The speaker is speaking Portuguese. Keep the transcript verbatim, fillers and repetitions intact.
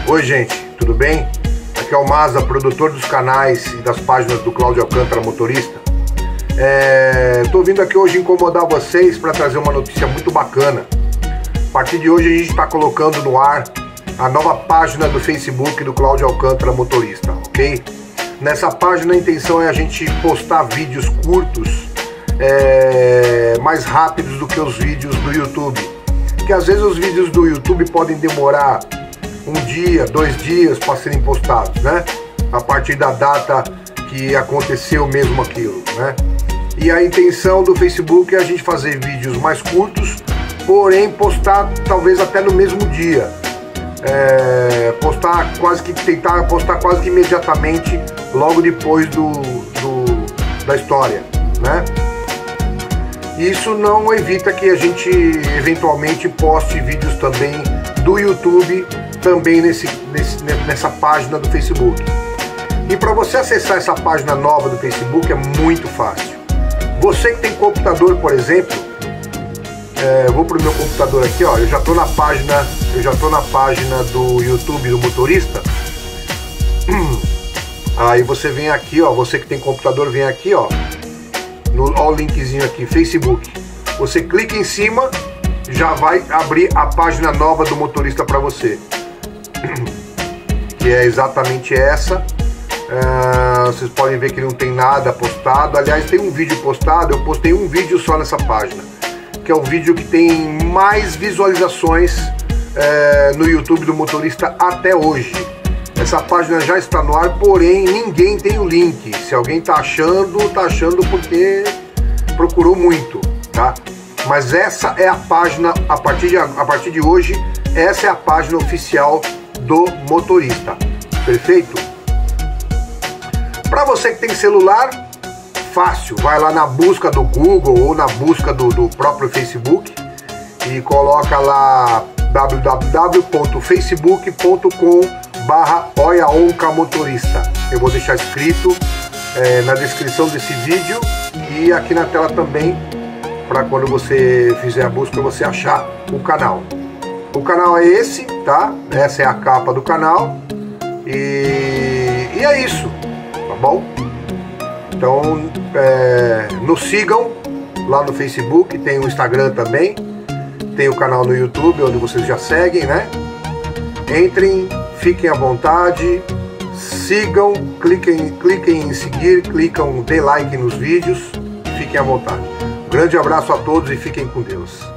Oi gente, tudo bem? Aqui é o Maza, produtor dos canais e das páginas do Cláudio Alcântara Motorista. Estou é, vindo aqui hoje incomodar vocês para trazer uma notícia muito bacana. A partir de hoje a gente está colocando no ar a nova página do Facebook do Cláudio Alcântara Motorista, ok? Nessa página a intenção é a gente postar vídeos curtos, é, mais rápidos do que os vídeos do YouTube. Porque às vezes os vídeos do YouTube podem demorar um dia, dois dias para serem postados, né? A partir da data que aconteceu mesmo aquilo, né? E a intenção do Facebook é a gente fazer vídeos mais curtos, porém postar talvez até no mesmo dia. É, postar quase que tentar postar quase que imediatamente logo depois do, do da história, né? Isso não evita que a gente eventualmente poste vídeos também do YouTube também nesse, nesse, nessa página do Facebook. E para você acessar essa página nova do Facebook é muito fácil. Você que tem computador, por exemplo, é, eu vou pro meu computador aqui, ó, eu já tô na página, eu já tô na página do YouTube do motorista. Aí você vem aqui, ó, você que tem computador vem aqui, ó, no, ó o linkzinho aqui, Facebook. Você clica em cima, já vai abrir a página nova do motorista para você. Que é exatamente essa. Uh, vocês podem ver que não tem nada postado. Aliás, tem um vídeo postado. Eu postei um vídeo só nessa página, que é o vídeo que tem mais visualizações uh, no YouTube do motorista até hoje. Essa página já está no ar, porém ninguém tem o link. Se alguém tá achando, tá achando porque procurou muito, tá? Mas essa é a página, a partir de, a partir de hoje, essa é a página oficial do motorista. Perfeito? Para você que tem celular, fácil, vai lá na busca do Google ou na busca do, do próprio Facebook e coloca lá w w w ponto facebook ponto com barra oiaoncamotorista. Eu vou deixar escrito é, na descrição desse vídeo e aqui na tela também, para quando você fizer a busca você achar o canal. O canal é esse, tá? Essa é a capa do canal e, e é isso, tá bom? Então é, nos sigam lá no Facebook, tem o Instagram também, tem o canal no YouTube onde vocês já seguem, né? Entrem, fiquem à vontade, sigam, cliquem, cliquem em seguir, clicam, dê like nos vídeos, fiquem à vontade. Um grande abraço a todos e fiquem com Deus.